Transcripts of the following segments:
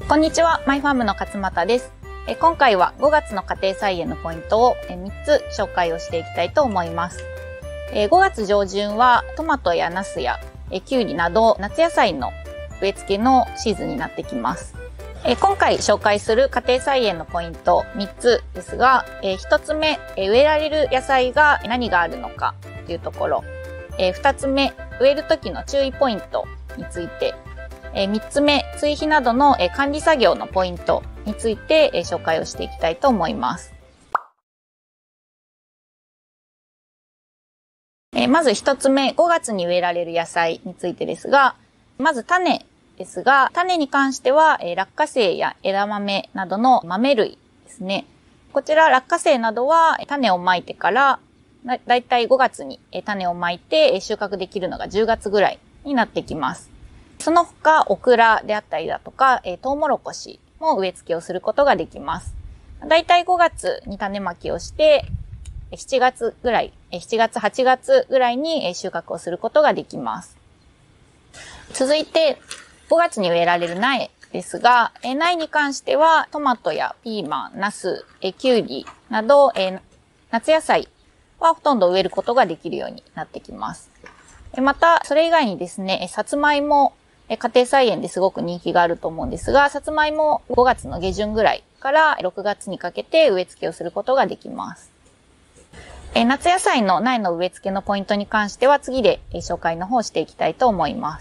こんにちは、マイファームの勝俣です。今回は5月の家庭菜園のポイントを3つ紹介をしていきたいと思います。5月上旬はトマトやナスやキュウリなど夏野菜の植え付けのシーズンになってきます。今回紹介する家庭菜園のポイント3つですが、1つ目、植えられる野菜が何があるのかというところ、2つ目、植える時の注意ポイントについて、3つ目、追肥などの管理作業のポイントについて紹介をしていきたいと思います。まず1つ目、5月に植えられる野菜についてですが、まず種ですが、種に関しては落花生や枝豆などの豆類ですね。こちら落花生などは種をまいてからだいたい5月に種をまいて収穫できるのが10月ぐらいになってきます。その他、オクラであったりだとか、トウモロコシも植え付けをすることができます。だいたい5月に種まきをして、7月、8月ぐらいに収穫をすることができます。続いて、5月に植えられる苗ですが、苗に関しては、トマトやピーマン、ナス、キュウリなど、夏野菜はほとんど植えることができるようになってきます。また、それ以外にですね、さつまいも、家庭菜園ですごく人気があると思うんですが、さつまいも5月の下旬ぐらいから6月にかけて植え付けをすることができます。夏野菜の苗の植え付けのポイントに関しては次で紹介の方をしていきたいと思います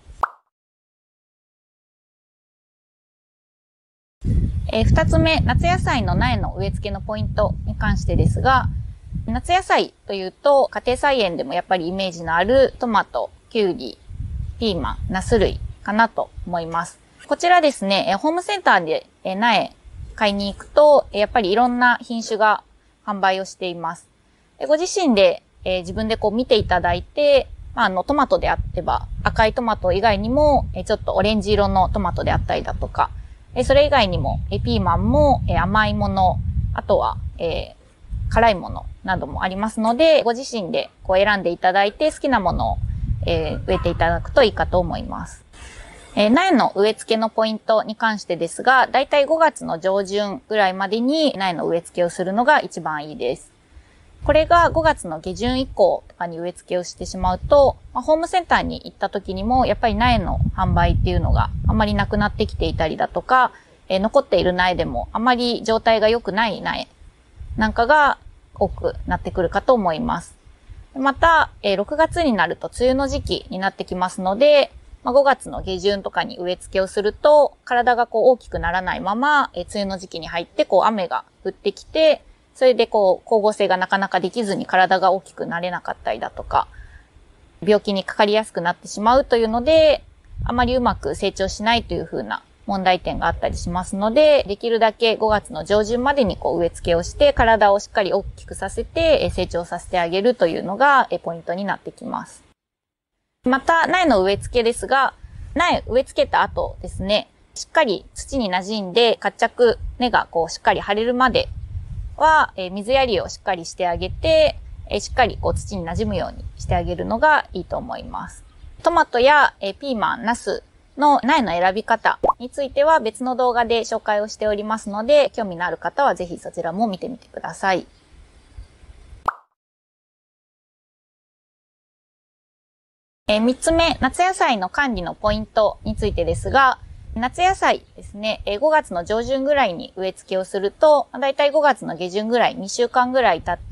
。2つ目、夏野菜の苗の植え付けのポイントに関してですが、夏野菜というと家庭菜園でもやっぱりイメージのあるトマト、キュウリ、ピーマン、ナス類かなと思います。こちらですね、ホームセンターで苗買いに行くと、やっぱりいろんな品種が販売をしています。ご自身で自分で見ていただいて、トマトであってば赤いトマト以外にもちょっとオレンジ色のトマトであったりだとか、それ以外にもピーマンも甘いもの、あとは辛いものなどもありますので、ご自身で選んでいただいて好きなものを植えていただくといいかと思います。苗の植え付けのポイントに関してですが、だいたい5月の上旬ぐらいまでに苗の植え付けをするのが一番いいです。これが5月の下旬以降とかに植え付けをしてしまうと、ホームセンターに行った時にもやっぱり苗の販売っていうのがあまりなくなってきていたりだとか、残っている苗でもあまり状態が良くない苗なんかが多くなってくるかと思います。また、6月になると梅雨の時期になってきますので、5月の下旬とかに植え付けをすると、体が大きくならないまま、梅雨の時期に入って雨が降ってきて、それで光合成がなかなかできずに体が大きくなれなかったりだとか、病気にかかりやすくなってしまうというので、あまりうまく成長しないというふうな問題点があったりしますので、できるだけ5月の上旬までに植え付けをして体をしっかり大きくさせて成長させてあげるというのがポイントになってきます。また苗の植え付けですが、苗植え付けた後ですね、しっかり土に馴染んで活着根がしっかり張れるまでは水やりをしっかりしてあげて、しっかり土に馴染むようにしてあげるのがいいと思います。トマトやピーマン、ナスの苗の選び方については別の動画で紹介をしておりますので、興味のある方はぜひそちらも見てみてください。3つ目、夏野菜の管理のポイントについてですが、夏野菜ですね、5月の上旬ぐらいに植え付けをすると、だいたい5月の下旬ぐらい、2週間ぐらい経って、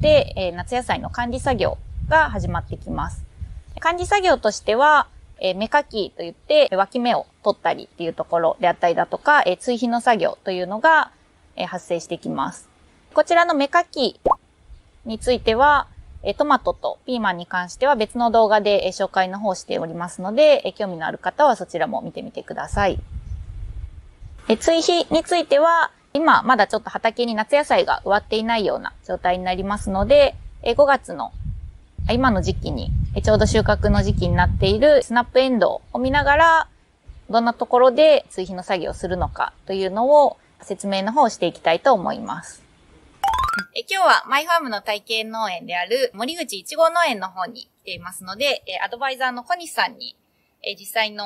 夏野菜の管理作業が始まってきます。管理作業としては、芽かきといって脇芽を取ったりっていうところであったりだとか、追肥の作業というのが発生してきます。こちらの芽かきについては、トマトとピーマンに関しては別の動画で紹介の方しておりますので、興味のある方はそちらも見てみてください。追肥については、今まだちょっと畑に夏野菜が植わっていないような状態になりますので、5月の今の時期にちょうど収穫の時期になっているスナップエンドウを見ながら、どんなところで追肥の作業をするのかというのを説明の方をしていきたいと思います。今日はマイファームの体験農園である森口いちご農園の方に来ていますので、アドバイザーの小西さんに実際の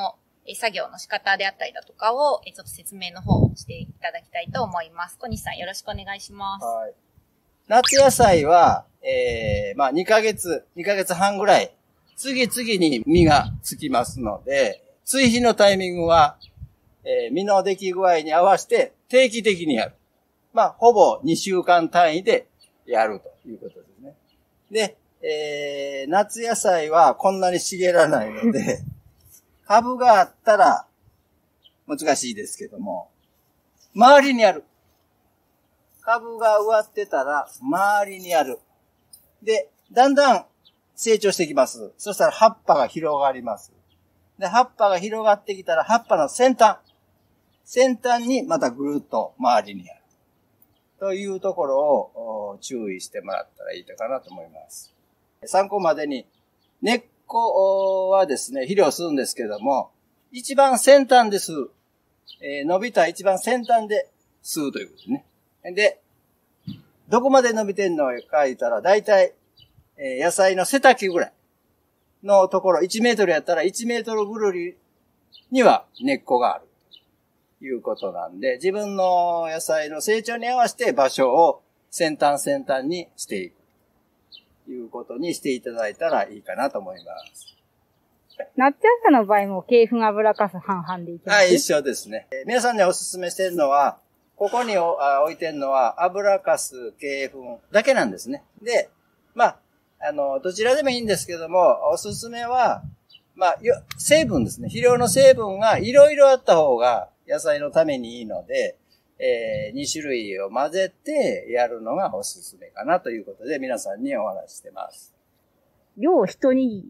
作業の仕方であったりだとかを、ちょっと説明の方をしていただきたいと思います。小西さんよろしくお願いします。 はい。夏野菜は、2ヶ月半ぐらい、次々に実がつきますので、追肥のタイミングは、実の出来具合に合わせて定期的にやる。ほぼ2週間単位でやるということですね。で、夏野菜はこんなに茂らないので、株があったら難しいですけども、周りにある。株が植わってたら周りにある。で、だんだん成長してきます。そしたら葉っぱが広がります。で、葉っぱが広がってきたら葉っぱの先端にまたぐるっと周りにある。というところを注意してもらったらいいかなと思います。参考までに、根っこはですね、肥料を吸うんですけども、一番先端で吸う。伸びた一番先端で吸うということですね。で、どこまで伸びてんのか言ったら、だいたい野菜の背丈ぐらいのところ、1メートルやったら1メートルぐるりには根っこがある。ということなんで、自分の野菜の成長に合わせて場所を先端にしていく。ということにしていただいたらいいかなと思います。 夏野菜の場合も鶏粉油かす半々でいきます。 はい、一緒ですね。皆さんにお勧めしているのは、ここに置いてるのは油かす、鶏粉だけなんですね。で、どちらでもいいんですけども、おすすめは、成分ですね。肥料の成分がいろいろあった方が野菜のためにいいので、2種類を混ぜてやるのがおすすめかなということで皆さんにお話ししてます。 量一握り、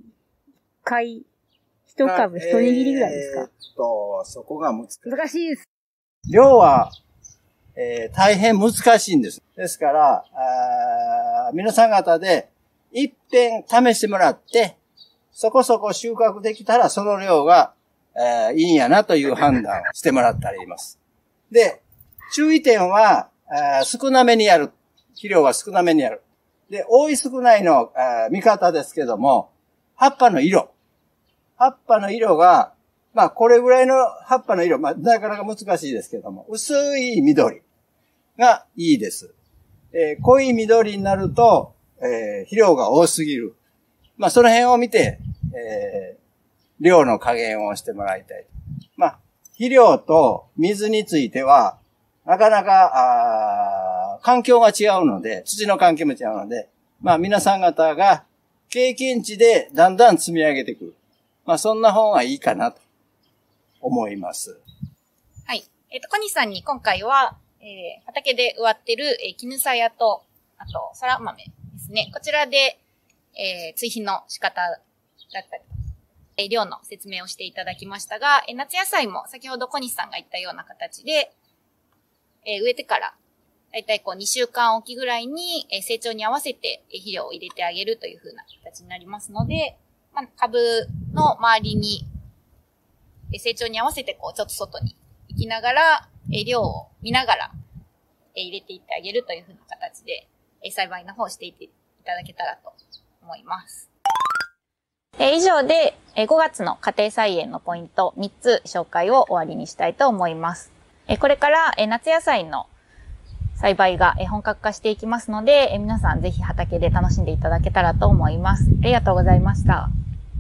一株一握りぐらいですか？ そこが難しいです。 量は、大変難しいんです。ですから、皆さん方で一遍試してもらって、そこそこ収穫できたらその量が、いいんやなという判断をしてもらったらいいます。で、注意点は、少なめにやる。肥料は少なめにやる。で、多い少ないの見方ですけども、葉っぱの色が、これぐらいの葉っぱの色、なかなか難しいですけども、薄い緑がいいです。濃い緑になると、肥料が多すぎる。その辺を見て、量の加減をしてもらいたい。肥料と水については、なかなか、環境が違うので、土の環境も違うので、皆さん方が経験値でだんだん積み上げてくる。そんな方がいいかなと思います。 はい。小西さんに今回は、畑で植わってる、絹さやと、あと、そら豆ですね。こちらで、追肥の仕方だったり、量の説明をしていただきましたが、夏野菜も先ほど小西さんが言ったような形で、植えてから、だいたい2週間おきぐらいに、成長に合わせて肥料を入れてあげるという風な形になりますので、株の周りに、成長に合わせてちょっと外に行きながら、量を見ながら、入れていってあげるという風な形で、栽培の方をしていっていただけたらと思います。以上で、5月の家庭菜園のポイント3つ紹介を終わりにしたいと思います。これから夏野菜の栽培が本格化していきますので、皆さんぜひ畑で楽しんでいただけたらと思います。ありがとうございました。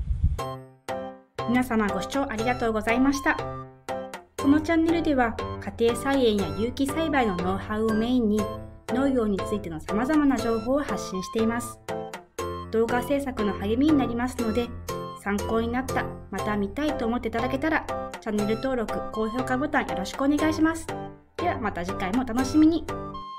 皆様ご視聴ありがとうございました。このチャンネルでは家庭菜園や有機栽培のノウハウをメインに農業についての様々な情報を発信しています。動画制作の励みになりますので、参考になった、また見たいと思っていただけたら、チャンネル登録、高評価ボタンよろしくお願いします。ではまた次回もお楽しみに。